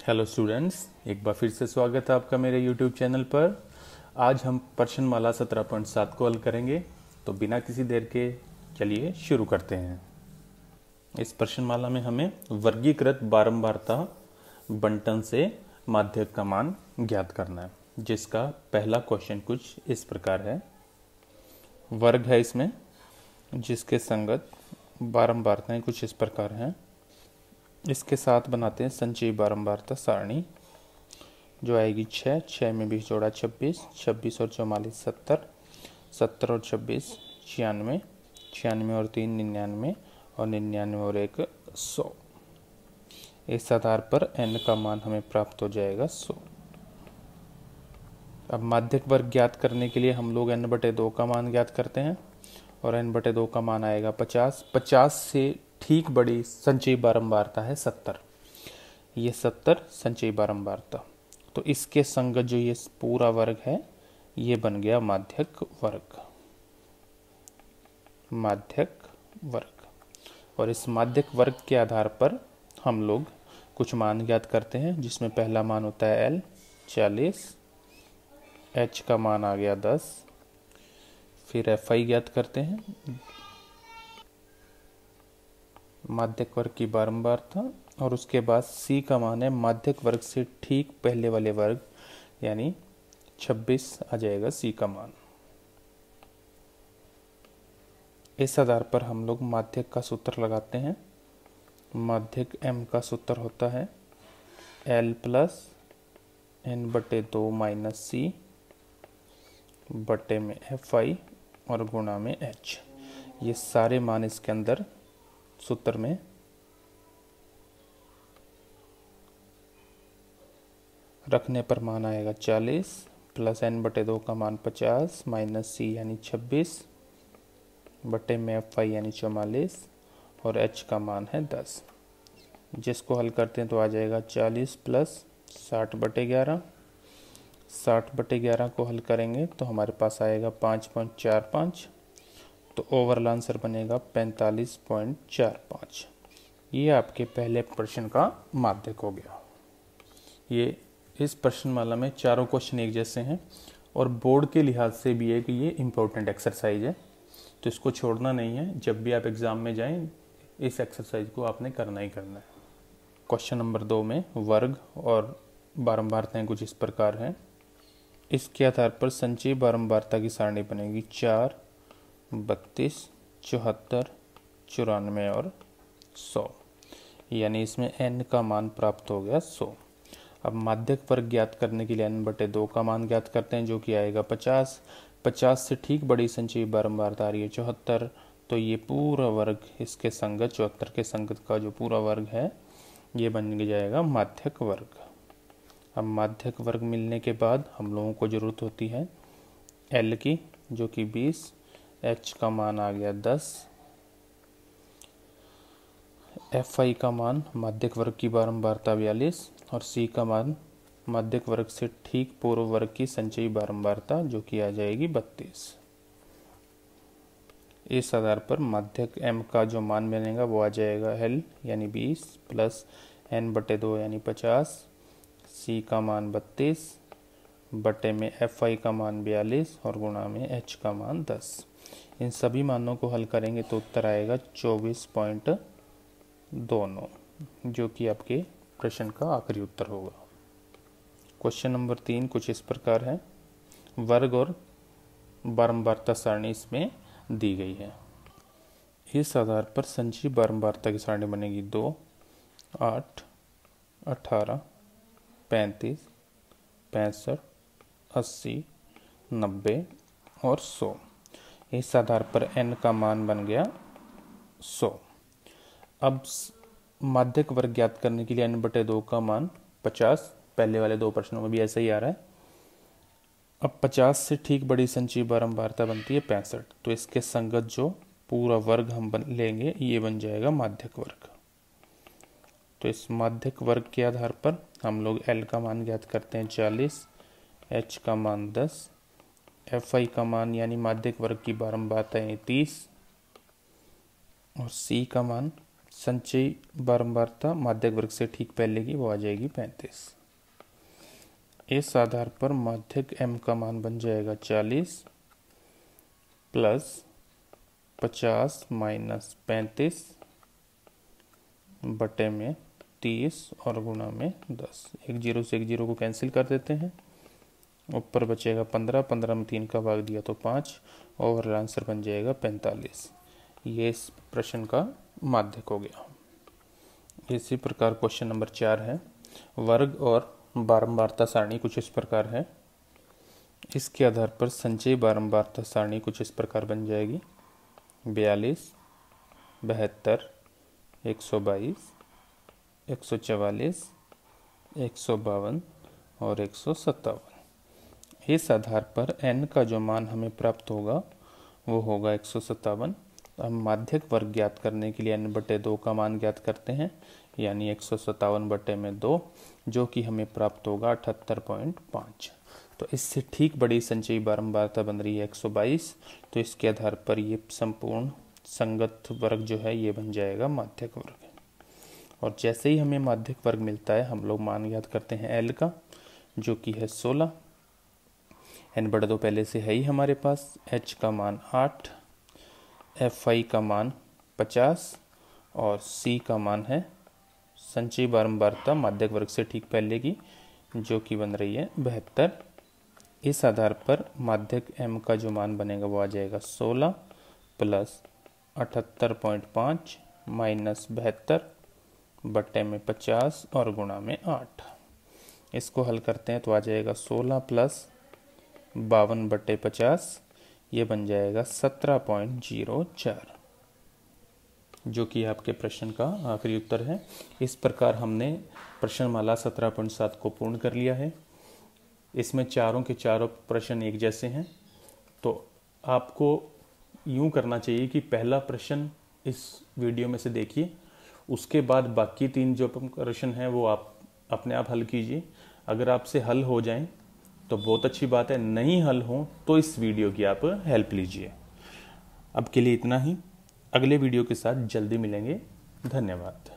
Hello students, एक बार फिर से स्वागत है आपका मेरे यूट्यूब चैनल पर। आज हम प्रश्नमाला 17.7 को हल करेंगे। तो बिना किसी देर के चलिए शुरू करते हैं। इस प्रश्नमाला में हमें वर्गीकृत बारंबारता बंटन से माध्यक का मान ज्ञात करना है, जिसका पहला क्वेश्चन कुछ इस प्रकार है। वर्ग है इसमें, जिसके संगत बारंबारताएं कुछ इस प्रकार हैं। इसके साथ बनाते हैं संचयी बारंबारता सारणी, जो आएगी 6 में 20 जोड़ा 26, 26 और 44 70, 70 और 26 96, 96 और 3 99 और 99 और 1 100। इस आधार पर n का मान हमें प्राप्त हो जाएगा 100। अब माध्यक वर्ग ज्ञात करने के लिए हम लोग n/2 का मान ज्ञात करते हैं, और n/2 का मान आएगा 50। 50 से ठीक बड़ी संचयी बारंबारता है 70। ये 70 संचयी बारंबारता, तो इसके संगत जो ये पूरा वर्ग है ये बन गया माध्यक वर्ग। माध्यक वर्ग, और इस माध्यक वर्ग के आधार पर हम लोग कुछ मान ज्ञात करते हैं, जिसमें पहला मान होता है L 40, H का मान आ गया 10, फिर FI ज्ञात करते हैं माध्यक वर्ग की बारंबारता, और उसके बाद C का मान है माध्यक वर्ग से ठीक पहले वाले वर्ग, यानी 26 आ जाएगा C का मान। इस आधार पर हम लोग माध्यक का सूत्र लगाते हैं। माध्यक M का सूत्र होता है L plus n/2 minus C बटे में FI और गुणा में H। ये सारे मान इसके अंदर सूत्र में रखने पर मान आएगा 40 प्लस n/2 का मान 50 माइनस C यानी 26 बटे में FI यानी 44 और H का मान है 10। जिसको हल करते हैं तो आ जाएगा 40 प्लस 60/11। 60/11 को हल करेंगे तो हमारे पास आएगा 5.45, तो ओवरऑल आंसर बनेगा 45.45। ये आपके पहले प्रश्न का माध्यक हो गया। ये इस प्रश्नमाला में चारों क्वेश्चन एक जैसे हैं, और बोर्ड के लिहाज से भी है कि ये इम्पोर्टेंट एक्सरसाइज है, तो इसको छोड़ना नहीं है। जब भी आप एग्ज़ाम में जाएं, इस एक्सरसाइज को आपने करना ही करना है। क्वेश्चन नंबर 2 में वर्ग और बारंबारताएं कुछ इस प्रकार हैं। इसके आधार पर संचयी बारंबारता की सारणी बनेगी 4, 32, 74, 94 और 100, यानी इसमें n का मान प्राप्त हो गया 100। अब माध्यक वर्ग ज्ञात करने के लिए n/2 का मान ज्ञात करते हैं, जो कि आएगा 50। 50 से ठीक बड़ी संचयी बारंबारता आ रही है 74, तो ये पूरा वर्ग इसके संगत 74 के संगत का जो पूरा वर्ग है ये बन जाएगा माध्यक वर्ग। अब माध्यक वर्ग मिलने के बाद हम लोगों को ज़रूरत होती है L की, जो कि 20, H का मान आ गया 10, FI का मान माध्यक वर्ग की बारंबारता 42, और C का मान माध्यक वर्ग से ठीक पूर्व वर्ग की संचयी बारंबारता, जो कि आ जाएगी 32। इस आधार पर माध्यक M का जो मान बनेगा वो आ जाएगा L यानी 20 प्लस n/2 यानी 50, C का मान 32 बटे में FI का मान 42 और गुणा में H का मान 10। इन सभी मानों को हल करेंगे तो उत्तर आएगा 24.29, जो कि आपके प्रश्न का आखिरी उत्तर होगा। क्वेश्चन नंबर 3 कुछ इस प्रकार है। वर्ग और बारंबारता सारणी इसमें दी गई है। इस आधार पर संचयी बारंबारता की सारणी बनेगी 2, 8, 18, 35, 65, 80, 90 और 100। इस आधार पर n का मान बन गया 100। अब माध्यक वर्ग ज्ञात करने के लिए n/2 का मान 50, पहले वाले दो प्रश्नों में भी ऐसा ही आ रहा है। अब 50 से ठीक बड़ी संचयी बारंबारता बनती है 65, तो इसके संगत जो पूरा वर्ग हम लेंगे ये बन जाएगा माध्यक वर्ग। तो इस माध्यक वर्ग के आधार पर हम लोग L का मान ज्ञात करते हैं 40, H का मान 10, FI का मान यानी माध्यक वर्ग की बारंबारता 30, और C का मान संचयी बारंबारता माध्यक वर्ग से ठीक पहले की वो आ जाएगी 35। इस आधार पर माध्यक m का मान बन जाएगा 40 प्लस 50 माइनस 35 बटे में 30 और गुणा में 10। एक जीरो से एक जीरो को कैंसिल कर देते हैं, ऊपर बचेगा 15, 15 में 3 का भाग दिया तो 5, ओवरऑल आंसर बन जाएगा 45। ये इस प्रश्न का माध्यक हो गया। इसी प्रकार क्वेश्चन नंबर 4 है। वर्ग और बारंबारता सारणी कुछ इस प्रकार है। इसके आधार पर संचयी बारंबारता सारणी कुछ इस प्रकार बन जाएगी 42, 72, 122, 144, 152 और 157। इस आधार पर n का जो मान हमें प्राप्त होगा वो होगा 157। हम माध्यक वर्ग ज्ञात करने के लिए n बटे 2 का मान ज्ञात करते हैं, यानी 157 बटे में 2, जो कि हमें प्राप्त होगा 78.5। तो इससे ठीक बड़ी संचयी बारंबारता बन रही है 122। तो इसके आधार पर ये संपूर्ण संगत वर्ग जो है ये बन जाएगा माध्यक वर्ग। और जैसे ही हमें माध्यक वर्ग मिलता है हम लोग मान ज्ञात करते हैं L का, जो कि है 16। n बटे 2 पहले से है ही हमारे पास। h का मान 8, fi का मान 50 और c का मान है संचयी बारंबारता माध्यक वर्ग से ठीक पहले की, जो कि बन रही है 72। इस आधार पर माध्यक m का जो मान बनेगा वो आ जाएगा 16 प्लस 78.5 माइनस 72 बटे में 50 और गुणा में 8। इसको हल करते हैं तो आ जाएगा 16 प्लस 52 बटे 50, ये बन जाएगा 17.04, जो कि आपके प्रश्न का आखिरी उत्तर है। इस प्रकार हमने प्रश्नमाला 17.7 को पूर्ण कर लिया है। इसमें चारों के चारों प्रश्न एक जैसे हैं, तो आपको यूं करना चाहिए कि पहला प्रश्न इस वीडियो में से देखिए, उसके बाद बाकी 3 जो प्रश्न हैं वो आप अपने आप हल कीजिए। अगर आपसे हल हो जाएं तो बहुत अच्छी बात है, नहीं हल हो तो इस वीडियो की आप हेल्प लीजिए। अब के लिए इतना ही, अगले वीडियो के साथ जल्दी मिलेंगे। धन्यवाद।